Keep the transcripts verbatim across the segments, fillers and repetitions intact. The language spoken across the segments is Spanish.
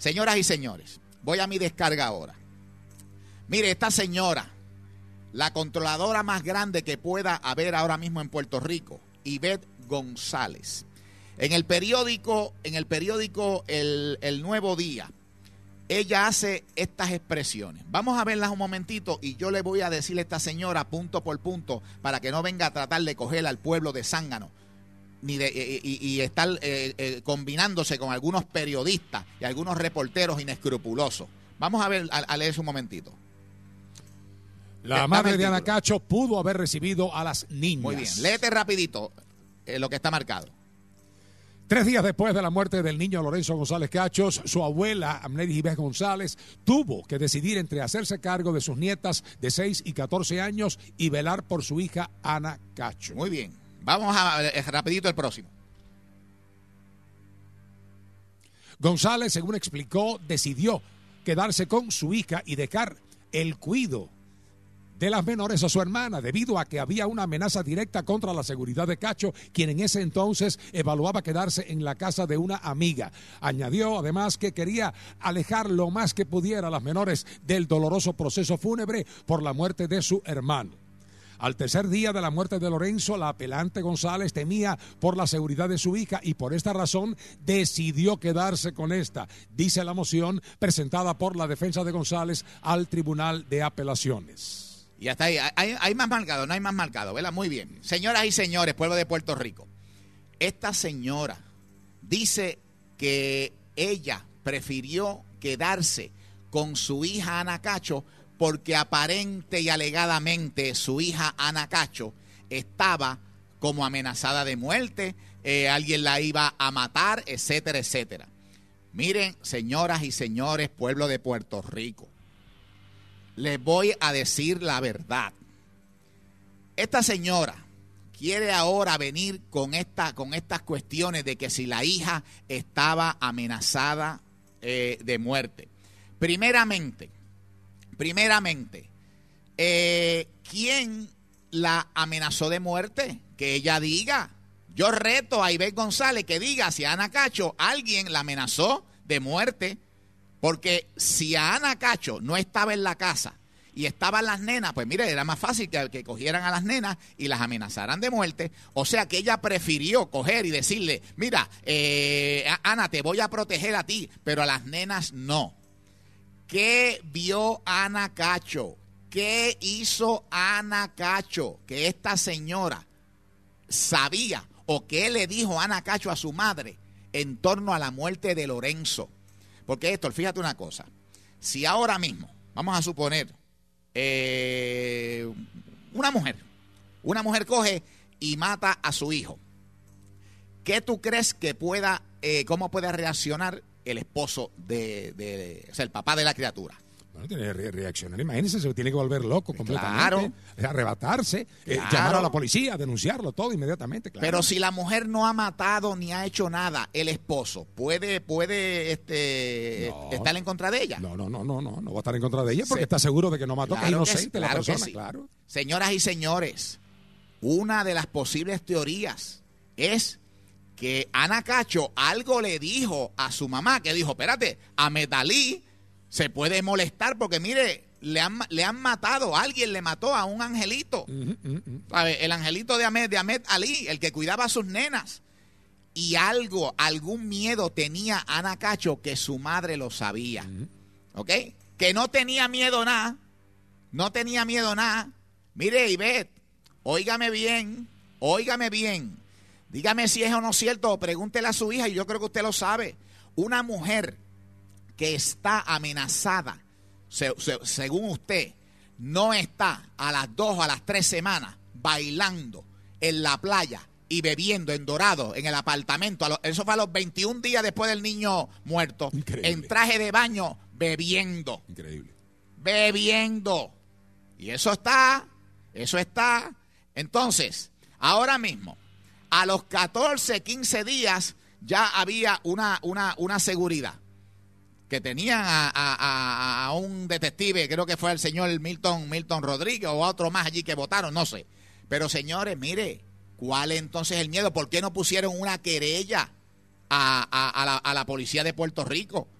Señoras y señores, voy a mi descarga ahora. Mire, esta señora, la controladora más grande que pueda haber ahora mismo en Puerto Rico, Ivette González. En el periódico, en el periódico El, El Nuevo Día, ella hace estas expresiones. Vamos a verlas un momentito y yo le voy a decirle a esta señora punto por punto para que no venga a tratar de coger al pueblo de Zángano ni de, y, y, y estar eh, eh, combinándose con algunos periodistas y algunos reporteros inescrupulosos. Vamos a ver, a, a leer un momentito. La madre de Ana Cacho pudo haber recibido a las niñas. Muy bien, léete rapidito eh, lo que está marcado. Tres días después de la muerte del niño Lorenzo González Cachos, su abuela, Amneris Ivette González, tuvo que decidir entre hacerse cargo de sus nietas de seis y catorce años y velar por su hija Ana Cacho. Muy bien. Vamos a eh, rapidito el próximo. González, según explicó, decidió quedarse con su hija y dejar el cuidado de las menores a su hermana, debido a que había una amenaza directa contra la seguridad de Cacho, quien en ese entonces evaluaba quedarse en la casa de una amiga. Añadió además que quería alejar lo más que pudiera a las menores del doloroso proceso fúnebre por la muerte de su hermano. Al tercer día de la muerte de Lorenzo, la apelante González temía por la seguridad de su hija y por esta razón decidió quedarse con esta, dice la moción presentada por la defensa de González al Tribunal de Apelaciones. Y hasta ahí, hay, hay más marcado, no hay más marcado, ¿verdad? Muy bien. Señoras y señores, pueblo de Puerto Rico, esta señora dice que ella prefirió quedarse con su hija Ana Cacho porque aparente y alegadamente su hija Ana Cacho estaba como amenazada de muerte, eh, alguien la iba a matar, etcétera, etcétera. Miren, señoras y señores, pueblo de Puerto Rico, les voy a decir la verdad. Esta señora quiere ahora venir con, esta, con estas cuestiones de que si la hija estaba amenazada eh, de muerte. Primeramente, primeramente, eh, ¿quién la amenazó de muerte? Que ella diga. Yo reto a Ivette González que diga si a Ana Cacho alguien la amenazó de muerte. Porque si a Ana Cacho no estaba en la casa y estaban las nenas, pues mire, era más fácil que, que cogieran a las nenas y las amenazaran de muerte. O sea que ella prefirió coger y decirle, mira, eh, Ana, te voy a proteger a ti, pero a las nenas no. ¿Qué vio Ana Cacho? ¿Qué hizo Ana Cacho? Que esta señora sabía o qué le dijo Ana Cacho a su madre en torno a la muerte de Lorenzo. Porque esto, fíjate una cosa, si ahora mismo, vamos a suponer, eh, una mujer, una mujer coge y mata a su hijo, ¿qué tú crees que pueda, eh, cómo puede reaccionar el esposo de, de, o sea, el papá de la criatura? Bueno, tiene que reaccionar. Imagínense, se tiene que volver loco completamente. Claro. Arrebatarse, Claro. eh, llamar a la policía, denunciarlo todo inmediatamente. Claro. Pero si la mujer no ha matado ni ha hecho nada, el esposo puede, puede este, No. estar en contra de ella. No, no, no, no, no, no va a estar en contra de ella porque Sí. está seguro de que no mató, Claro que es que inocente sí, la claro que persona, sí. claro. Señoras y señores, una de las posibles teorías es que Ana Cacho algo le dijo a su mamá, que dijo, espérate, Ahmed Ali se puede molestar porque, mire, le han, le han matado, alguien le mató a un angelito. Uh-huh, uh-huh. ¿Sabe? El angelito de Ahmed, de Ahmed Ali, el que cuidaba a sus nenas. Y algo, algún miedo tenía Ana Cacho que su madre lo sabía. Uh-huh. ¿Ok? Que no tenía miedo nada, no tenía miedo nada. Mire, Ivette, óigame bien, óigame bien. Dígame si es o no cierto, pregúntele a su hija y yo creo que usted lo sabe. Una mujer que está amenazada, se, se, según usted, no está a las dos o a las tres semanas bailando en la playa y bebiendo en Dorado, en el apartamento. A lo, eso fue a los veintiún días después del niño muerto. Increíble. En traje de baño, bebiendo. Increíble. Bebiendo. Y eso está, eso está. Entonces, ahora mismo, a los catorce, quince días, ya había una, una, una seguridad. Que tenían a, a, a, a un detective, creo que fue el señor Milton, Milton Rodríguez o a otro más allí que votaron, no sé. Pero señores, mire, ¿cuál es entonces el miedo? ¿Por qué no pusieron una querella a, a, a, la, a la policía de Puerto Rico?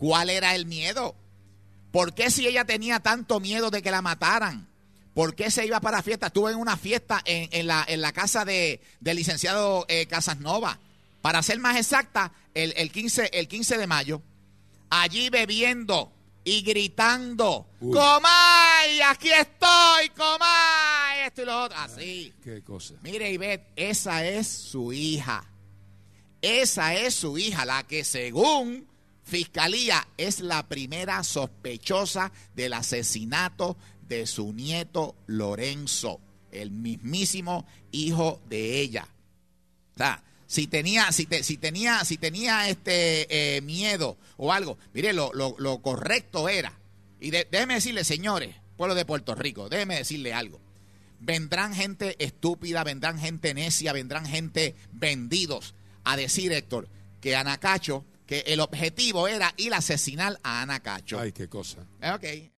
¿Cuál era el miedo? ¿Por qué si ella tenía tanto miedo de que la mataran? ¿Por qué se iba para fiesta? Estuve en una fiesta en, en, la, en la casa de, del licenciado eh, Casasnova. Para ser más exacta, el, el, quince, el quince de mayo. Allí bebiendo y gritando. Uy. ¡Comay! ¡Aquí estoy! ¡Comay! Esto y lo otro. Así. Ay, qué cosa. Mire, Ivette, esa es su hija. Esa es su hija, la que según Fiscalía es la primera sospechosa del asesinato de su nieto Lorenzo, el mismísimo hijo de ella. O sea, si tenía, si, te, si tenía, si tenía este eh, miedo o algo, mire, lo, lo, lo correcto era, y de, déjeme decirle, señores, pueblo de Puerto Rico, déjeme decirle algo. Vendrán gente estúpida, vendrán gente necia, vendrán gente vendidos a decir, Héctor, que Ana Cacho, que el objetivo era ir a asesinar a Ana Cacho. Ay, qué cosa. Ok.